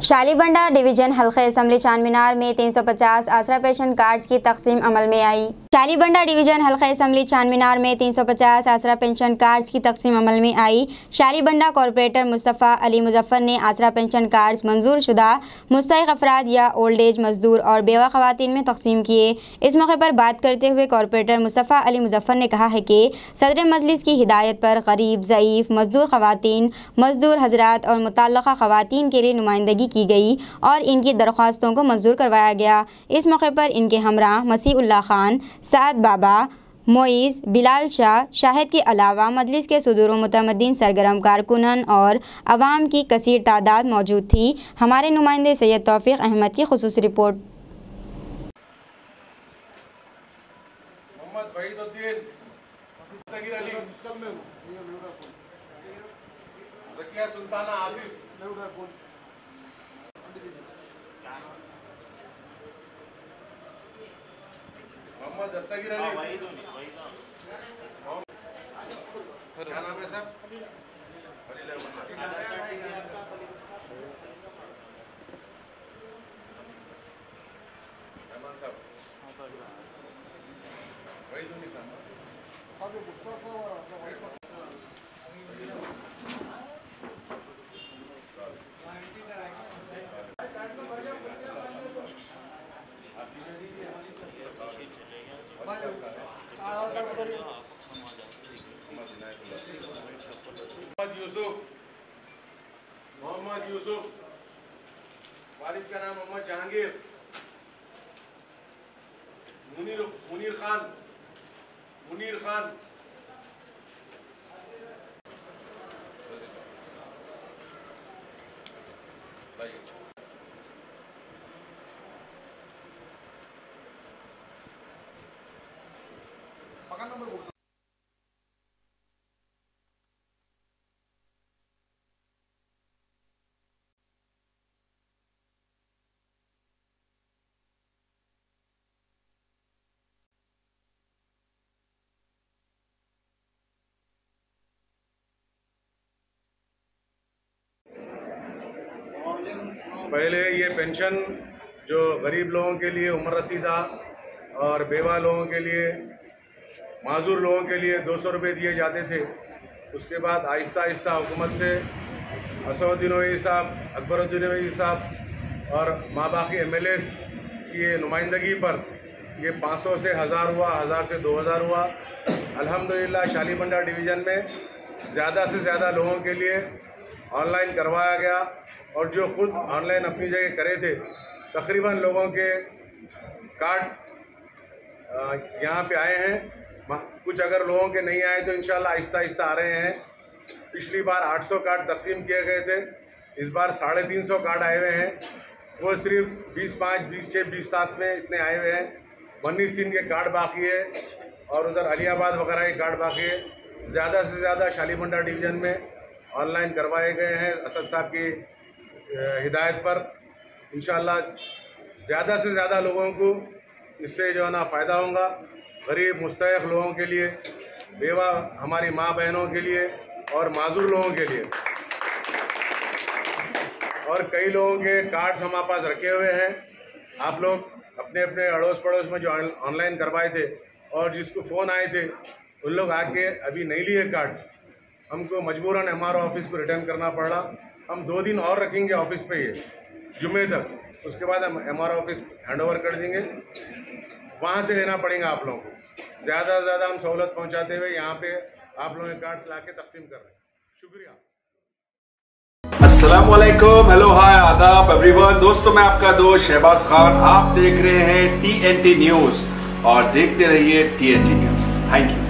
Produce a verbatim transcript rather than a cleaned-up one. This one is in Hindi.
शालीबंडा डिवीजन हल्के असम्बली चांदमीनार में तीन सौ पचास आसरा पेंशन कार्ड्स की तकसीम अमल में आई। शालीबंडा डिवीजन हल्के असम्बली चांदमीनार में तीन सौ पचास आसरा पेंशन कार्ड्स की तकसीम अमल में आई। शालीबंडा कॉरपोरेटर मुस्तफ़ा अली मुजफ्फर ने आसरा पेंशन कार्ड्स मंजूर शुदा मुस्तहिक अफराद या ओल्ड एज मजदूर और बेवा खवातीन में तकसीम किए। इस मौके पर बात करते हुए कॉरपोरेटर मुस्तफ़ा अली मुजफ्फर ने कहा है कि सदर मजलिस की हिदायत पर गरीब, ज़ईफ़, मजदूर खवातीन, मजदूर हजरात और मुतल्लक़ा खवातीन के लिए नुमाइंदगी की गई और इनकी दरख्वास्तों को मंजूर करवाया गया। इस मौके पर इनके हमरा मसीहुल्लाह खान, साद बाबा, मोइज़, बिलाल शाह, शाहिद के अलावा मजलिस के सुदूर मुतमद्दीन सरगर्म कारकुनन और अवाम की कसीर तादाद मौजूद थी। हमारे नुमाइंदे सैयद तौफीक अहमद की खुसूसी रिपोर्ट। मोहम्मद दस्तगीर अली, क्या नाम है सर? रहमान साहब, वही दूनी साहब। मोहम्मद यूसुफ, मोहम्मद यूसुफ, वालिद का नाम मोहम्मद जहांगीर। मुनीर मुनीर खान, मुनीर खान, पहले ये पेंशन जो गरीब लोगों के लिए, उम्र रसीदा और बेवा लोगों के लिए, माजूर लोगों के लिए दो सौ रुपये दिए जाते थे। उसके बाद आहिस्ता आहिस्ता हुकूमत से असदुद्दीन ओवैसी साहब, अकबरुद्दीन ओवैसी साहब और माँ बाकी एम एल एस की नुमाइंदगी पर ये पाँच सौ से हज़ार हुआ, हज़ार से दो हज़ार हुआ। अल्हम्दुलिल्लाह शालीबंडा डिवीज़न में ज़्यादा से ज़्यादा लोगों के लिए ऑनलाइन करवाया गया और जो खुद ऑनलाइन अपनी जगह करे थे तकरीबन लोगों के कार्ड यहाँ पे आए हैं। कुछ अगर लोगों के नहीं आए तो इंशाल्लाह आहिस्ता आहिस्ता आ रहे हैं। पिछली बार आठ सौ कार्ड तकसीम किए गए थे, इस बार साढ़े तीन सौ कार्ड आए हुए हैं। वो सिर्फ बीस पाँच, बीस छः, बीस सात में इतने आए हुए हैं। उन्नीस तीन के कार्ड बाकी है और उधर अलियाबाद वगैरह के कार्ड बाकी है। ज़्यादा से ज़्यादा शालीबंडा डिवीज़न में ऑनलाइन करवाए गए हैं असद साहब की हिदायत पर। इंशाअल्लाह ज़्यादा से ज़्यादा लोगों को इससे जो है ना फ़ायदा होगा। गरीब मुस्तहिक लोगों के लिए, बेवा हमारी माँ बहनों के लिए और माजूर लोगों के लिए। और कई लोगों के कार्ड्स हमारे पास रखे हुए हैं। आप लोग अपने अपने अड़ोस पड़ोस में जो ऑनलाइन करवाए थे और जिसको फ़ोन आए थे उन लोग आके अभी नहीं लिए कार्ड्स, हमको मजबूरन एम आर ओ ऑफिस को रिटर्न करना पड़ रहा। हम दो दिन और रखेंगे ऑफिस पे ये जुम्मे तक, उसके बाद हम M R O office hand over कर देंगे, वहाँ से लेना पड़ेगा आप लोगों को। ज़्यादा से ज़्यादा हम सहूलत पहुँचाते हुए यहाँ पे आप लोगों के कार्ड्स ला के तकसीम कर रहे हैं। शुक्रिया। अस्सलाम वालेकुम, हेलो, हाय, आदाब एवरीवन। दोस्तों मैं आपका दोस्त शहबाज खान, आप देख रहे हैं टी एन टी न्यूज़ और देखते रहिए T N T news. Thank you.